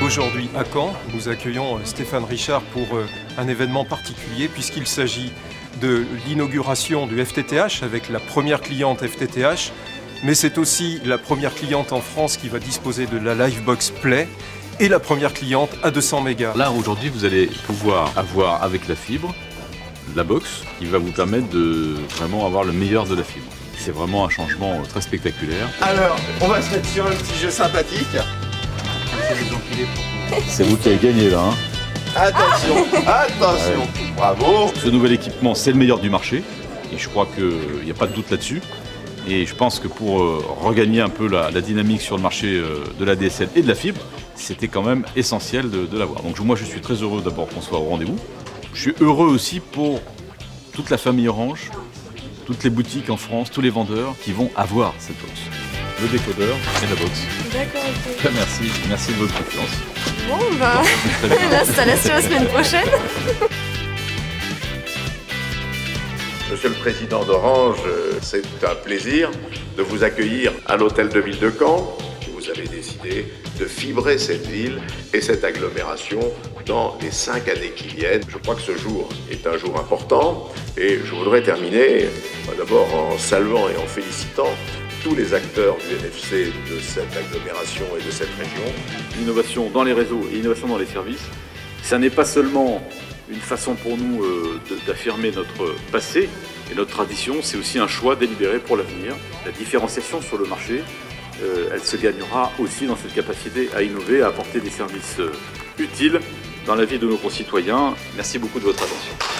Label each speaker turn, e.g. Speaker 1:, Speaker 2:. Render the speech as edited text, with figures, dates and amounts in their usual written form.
Speaker 1: Aujourd'hui à Caen, nous accueillons Stéphane Richard pour un événement particulier puisqu'il s'agit de l'inauguration du FTTH avec la première cliente FTTH, mais c'est aussi la première cliente en France qui va disposer de la Livebox Play et la première cliente à 200 mégas.
Speaker 2: Là aujourd'hui vous allez pouvoir avoir avec la fibre la box qui va vous permettre de vraiment avoir le meilleur de la fibre. C'est vraiment un changement très spectaculaire.
Speaker 3: Alors, on va se mettre sur un petit jeu sympathique.
Speaker 2: C'est vous qui avez gagné là. Hein.
Speaker 3: Attention, attention, ouais. Bravo.
Speaker 2: Ce nouvel équipement, c'est le meilleur du marché. Et je crois qu'il n'y a pas de doute là-dessus. Et je pense que pour regagner un peu la dynamique sur le marché de la DSL et de la fibre, c'était quand même essentiel de l'avoir. Donc moi je suis très heureux d'abord qu'on soit au rendez-vous. Je suis heureux aussi pour toute la famille Orange, toutes les boutiques en France, tous les vendeurs qui vont avoir cette box. Le décodeur et la box.
Speaker 4: D'accord, ok.
Speaker 2: Merci de votre confiance.
Speaker 4: Bon, bah, l'installation la semaine prochaine.
Speaker 3: Monsieur le Président d'Orange, c'est un plaisir de vous accueillir à l'hôtel de ville de Caen. Vous avez décidé de fibrer cette ville et cette agglomération dans les 5 années qui viennent. Je crois que ce jour est un jour important et je voudrais terminer d'abord en saluant et en félicitant tous les acteurs du NFC de cette agglomération et de cette région.
Speaker 2: L'innovation dans les réseaux et l'innovation dans les services, ça n'est pas seulement une façon pour nous d'affirmer notre passé et notre tradition, c'est aussi un choix délibéré pour l'avenir. La différenciation sur le marché, elle se gagnera aussi dans cette capacité à innover, à apporter des services utiles dans la vie de nos concitoyens. Merci beaucoup de votre attention.